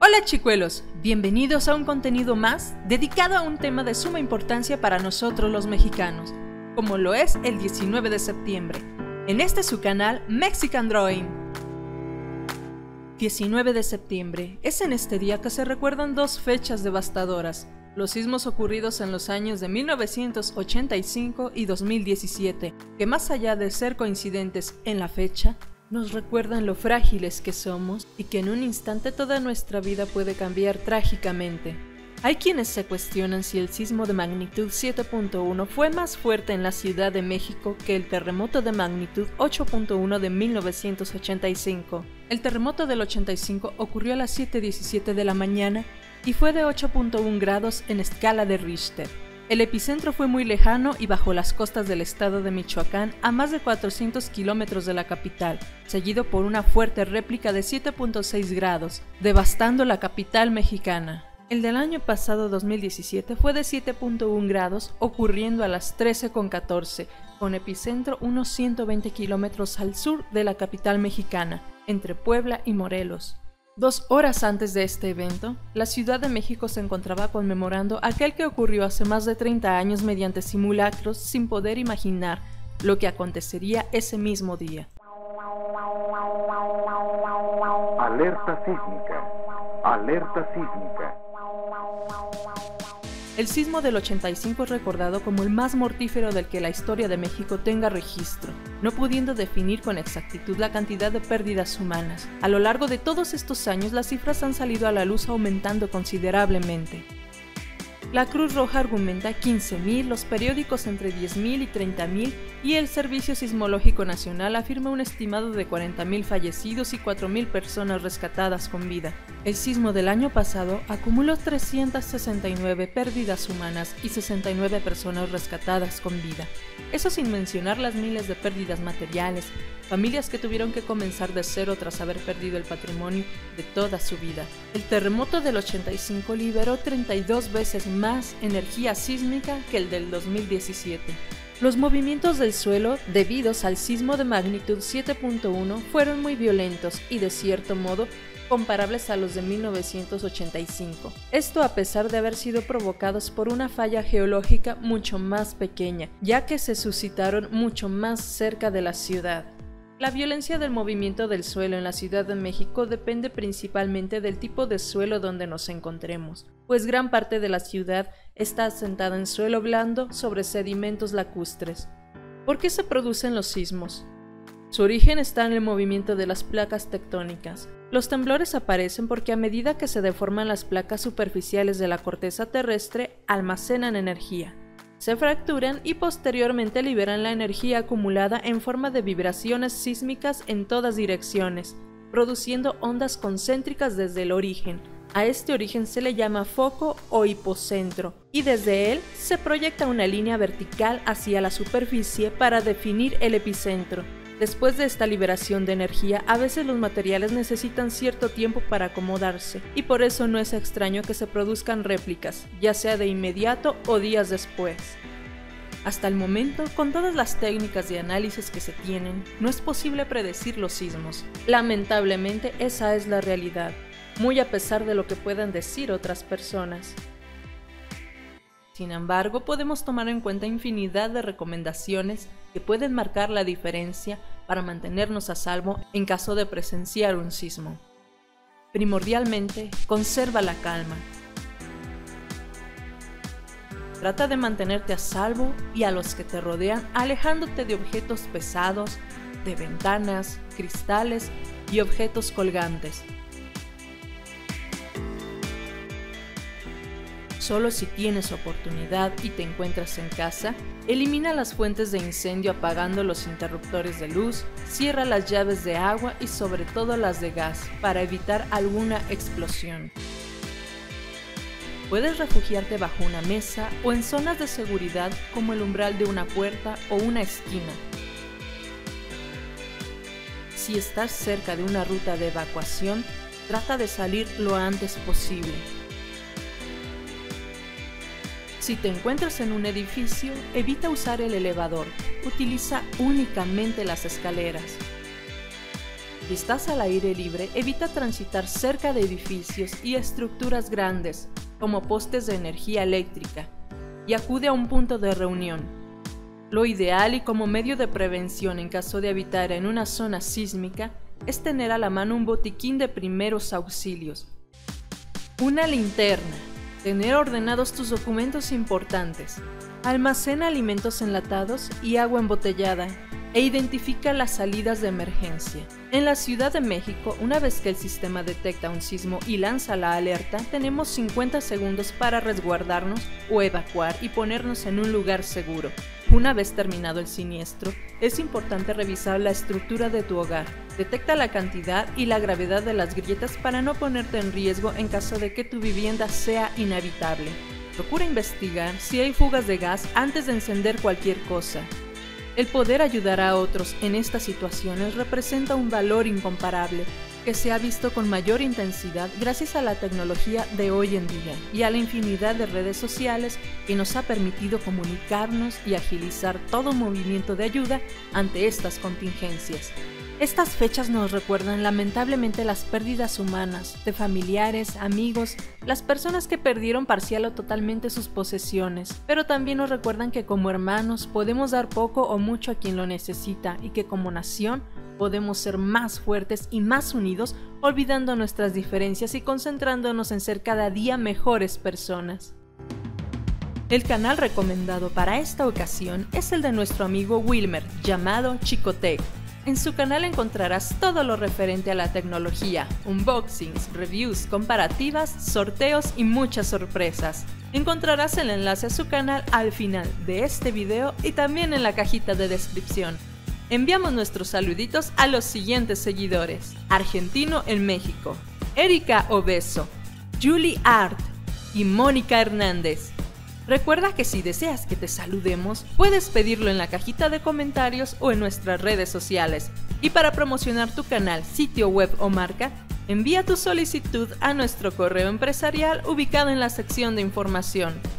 Hola chicuelos, bienvenidos a un contenido más dedicado a un tema de suma importancia para nosotros los mexicanos, como lo es el 19 de septiembre, en este su canal Mexican Drawing. 19 de septiembre, es en este día que se recuerdan dos fechas devastadoras, los sismos ocurridos en los años de 1985 y 2017, que más allá de ser coincidentes en la fecha, nos recuerdan lo frágiles que somos y que en un instante toda nuestra vida puede cambiar trágicamente. Hay quienes se cuestionan si el sismo de magnitud 7.1 fue más fuerte en la Ciudad de México que el terremoto de magnitud 8.1 de 1985. El terremoto del 85 ocurrió a las 7:17 de la mañana y fue de 8.1 grados en escala de Richter. El epicentro fue muy lejano y bajo las costas del estado de Michoacán, a más de 400 kilómetros de la capital, seguido por una fuerte réplica de 7.6 grados, devastando la capital mexicana. El del año pasado 2017 fue de 7.1 grados, ocurriendo a las 13:14, con epicentro unos 120 kilómetros al sur de la capital mexicana, entre Puebla y Morelos. 2 horas antes de este evento, la Ciudad de México se encontraba conmemorando aquel que ocurrió hace más de 30 años mediante simulacros sin poder imaginar lo que acontecería ese mismo día. Alerta sísmica. Alerta sísmica. El sismo del 85 es recordado como el más mortífero del que la historia de México tenga registro, no pudiendo definir con exactitud la cantidad de pérdidas humanas. A lo largo de todos estos años, las cifras han salido a la luz aumentando considerablemente. La Cruz Roja argumenta 15.000, los periódicos entre 10.000 y 30.000 y el Servicio Sismológico Nacional afirma un estimado de 40.000 fallecidos y 4.000 personas rescatadas con vida. El sismo del año pasado acumuló 369 pérdidas humanas y 69 personas rescatadas con vida. Eso sin mencionar las miles de pérdidas materiales, familias que tuvieron que comenzar de cero tras haber perdido el patrimonio de toda su vida. El terremoto del 85 liberó 32 veces más energía sísmica que el del 2017. Los movimientos del suelo debidos al sismo de magnitud 7.1 fueron muy violentos y de cierto modo comparables a los de 1985. Esto a pesar de haber sido provocados por una falla geológica mucho más pequeña, ya que se suscitaron mucho más cerca de la ciudad. La violencia del movimiento del suelo en la Ciudad de México depende principalmente del tipo de suelo donde nos encontremos, pues gran parte de la ciudad está asentada en suelo blando sobre sedimentos lacustres. ¿Por qué se producen los sismos? Su origen está en el movimiento de las placas tectónicas. Los temblores aparecen porque a medida que se deforman las placas superficiales de la corteza terrestre, almacenan energía. Se fracturan y posteriormente liberan la energía acumulada en forma de vibraciones sísmicas en todas direcciones, produciendo ondas concéntricas desde el origen. A este origen se le llama foco o hipocentro, y desde él se proyecta una línea vertical hacia la superficie para definir el epicentro. Después de esta liberación de energía, a veces los materiales necesitan cierto tiempo para acomodarse, y por eso no es extraño que se produzcan réplicas, ya sea de inmediato o días después. Hasta el momento, con todas las técnicas de análisis que se tienen, no es posible predecir los sismos. Lamentablemente, esa es la realidad, muy a pesar de lo que puedan decir otras personas. Sin embargo, podemos tomar en cuenta infinidad de recomendaciones que pueden marcar la diferencia para mantenernos a salvo en caso de presenciar un sismo. Primordialmente, conserva la calma. Trata de mantenerte a salvo y a los que te rodean, alejándote de objetos pesados, de ventanas, cristales y objetos colgantes. Solo si tienes oportunidad y te encuentras en casa, elimina las fuentes de incendio apagando los interruptores de luz, cierra las llaves de agua y sobre todo las de gas para evitar alguna explosión. Puedes refugiarte bajo una mesa o en zonas de seguridad como el umbral de una puerta o una esquina. Si estás cerca de una ruta de evacuación, trata de salir lo antes posible. Si te encuentras en un edificio, evita usar el elevador, utiliza únicamente las escaleras. Si estás al aire libre, evita transitar cerca de edificios y estructuras grandes, como postes de energía eléctrica, y acude a un punto de reunión. Lo ideal y como medio de prevención en caso de habitar en una zona sísmica es tener a la mano un botiquín de primeros auxilios, una linterna, tener ordenados tus documentos importantes, almacena alimentos enlatados y agua embotellada e identifica las salidas de emergencia. En la Ciudad de México, una vez que el sistema detecta un sismo y lanza la alerta, tenemos 50 segundos para resguardarnos o evacuar y ponernos en un lugar seguro. Una vez terminado el siniestro, es importante revisar la estructura de tu hogar. Detecta la cantidad y la gravedad de las grietas para no ponerte en riesgo en caso de que tu vivienda sea inhabitable. Procura investigar si hay fugas de gas antes de encender cualquier cosa. El poder ayudar a otros en estas situaciones representa un valor incomparable que se ha visto con mayor intensidad gracias a la tecnología de hoy en día y a la infinidad de redes sociales que nos ha permitido comunicarnos y agilizar todo movimiento de ayuda ante estas contingencias. Estas fechas nos recuerdan lamentablemente las pérdidas humanas, de familiares, amigos, las personas que perdieron parcial o totalmente sus posesiones, pero también nos recuerdan que como hermanos podemos dar poco o mucho a quien lo necesita y que como nación podemos ser más fuertes y más unidos, olvidando nuestras diferencias y concentrándonos en ser cada día mejores personas. El canal recomendado para esta ocasión es el de nuestro amigo Wilmer, llamado Chicotech. En su canal encontrarás todo lo referente a la tecnología, unboxings, reviews, comparativas, sorteos y muchas sorpresas. Encontrarás el enlace a su canal al final de este video y también en la cajita de descripción. Enviamos nuestros saluditos a los siguientes seguidores: Argentino en México, Erika Obeso, Julie Art y Mónica Hernández. Recuerda que si deseas que te saludemos, puedes pedirlo en la cajita de comentarios o en nuestras redes sociales. Y para promocionar tu canal, sitio web o marca, envía tu solicitud a nuestro correo empresarial ubicado en la sección de información.